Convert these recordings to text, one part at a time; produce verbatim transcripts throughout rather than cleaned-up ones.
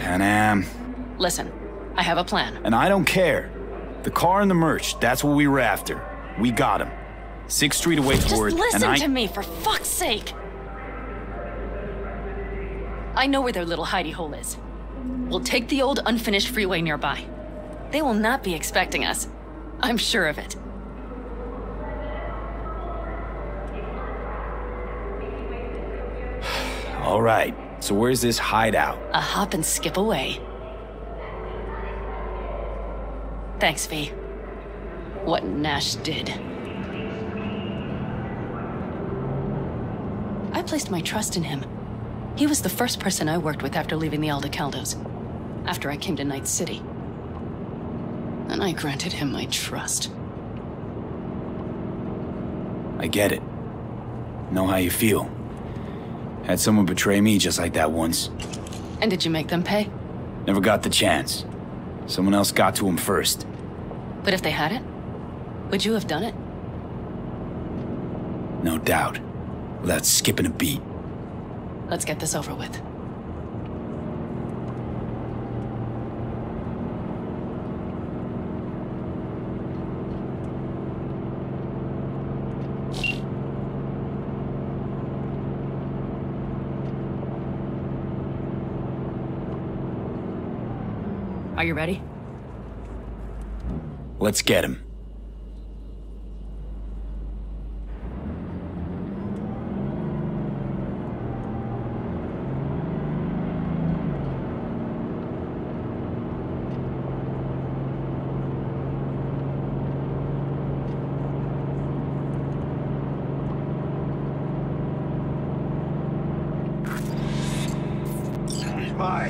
Panam. Listen, I have a plan. And I don't care. The car and the merch, that's what we were after. We got him. Sixth Street away Just for it, listen and I... to me, for fuck's sake! I know where their little hidey hole is. We'll take the old unfinished freeway nearby. They will not be expecting us. I'm sure of it. All right, so where's this hideout? A hop and skip away. Thanks, V. What Nash did. I placed my trust in him. He was the first person I worked with after leaving the Aldecaldos, after I came to Night City. And I granted him my trust. I get it. Know how you feel. Had someone betray me just like that once. And did you make them pay? Never got the chance. Someone else got to him first. But if they hadn't, would you have done it? No doubt. Without skipping a beat. Let's get this over with. Are you ready? Let's get him. He's mine.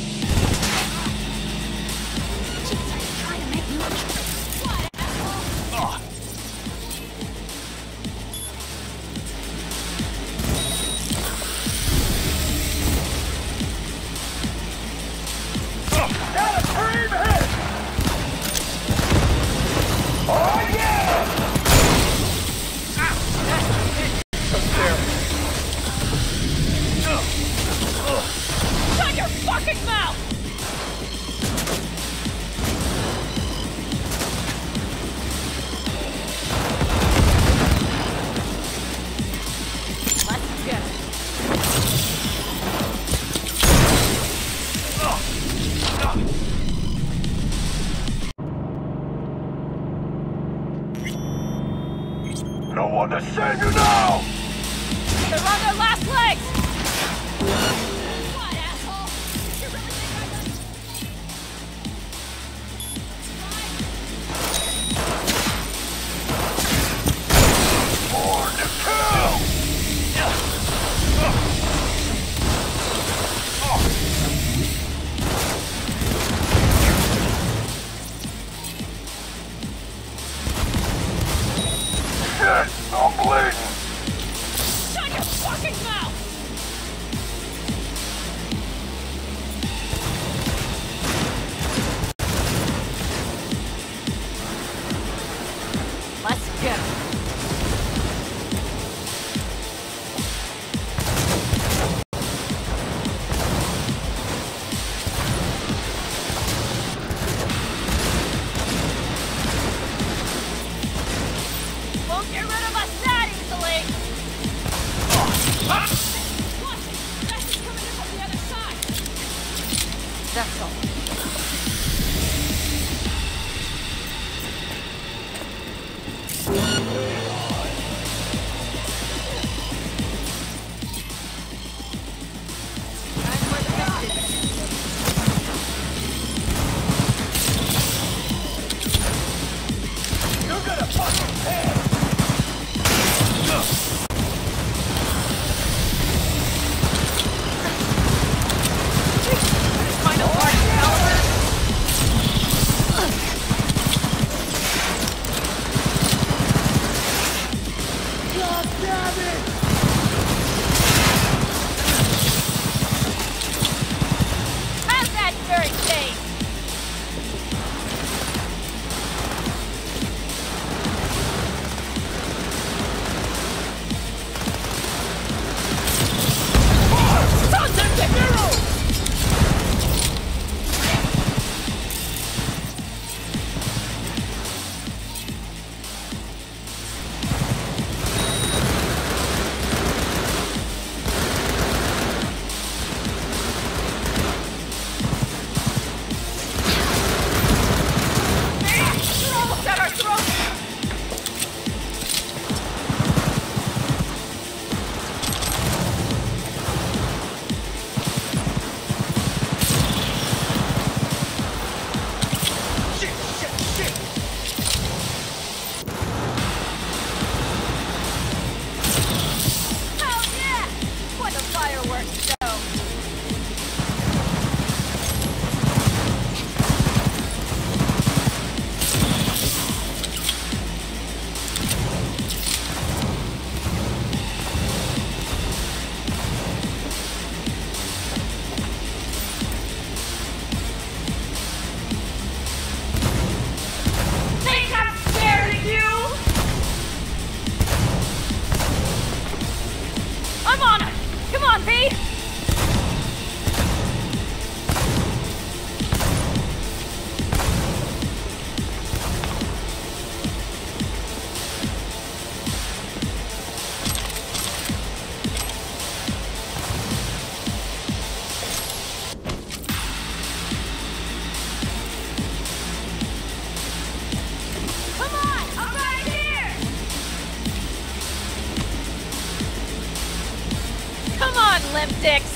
No one to save you now! They're on their last legs! What, asshole? You really think I got... Born to kill! Shit! I'm bleeding! Shut your fucking mouth! Let's get him. Won't get rid of us that easily! What? That's coming in from the other side! That's all. Time for the biscuits. You're gonna fucking pay! Copy! Limp dicks.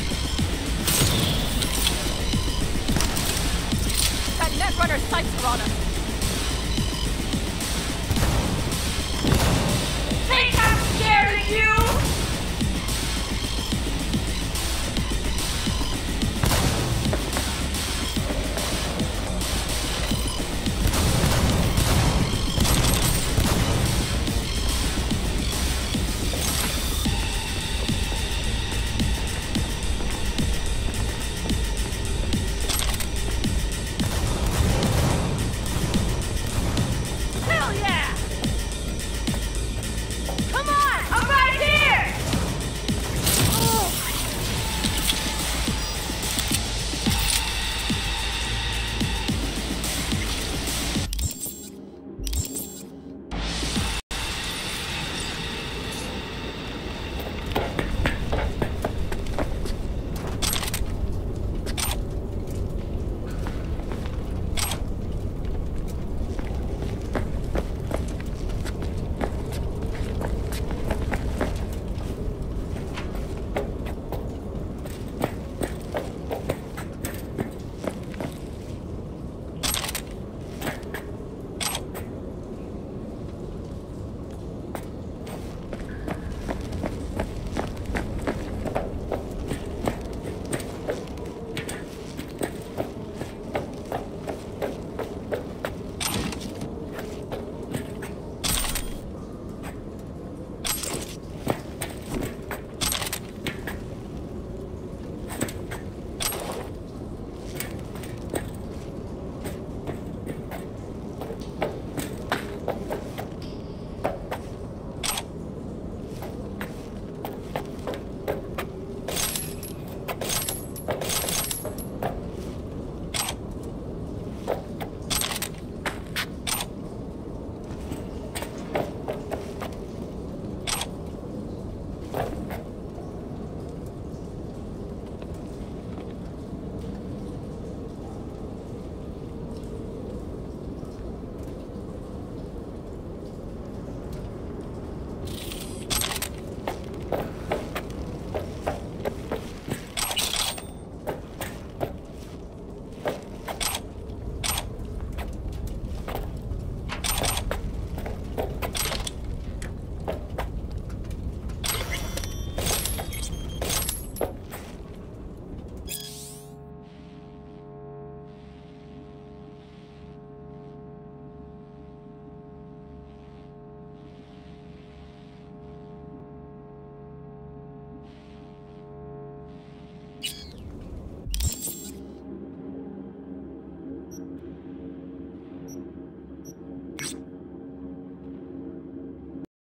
That Netrunner sights are on us.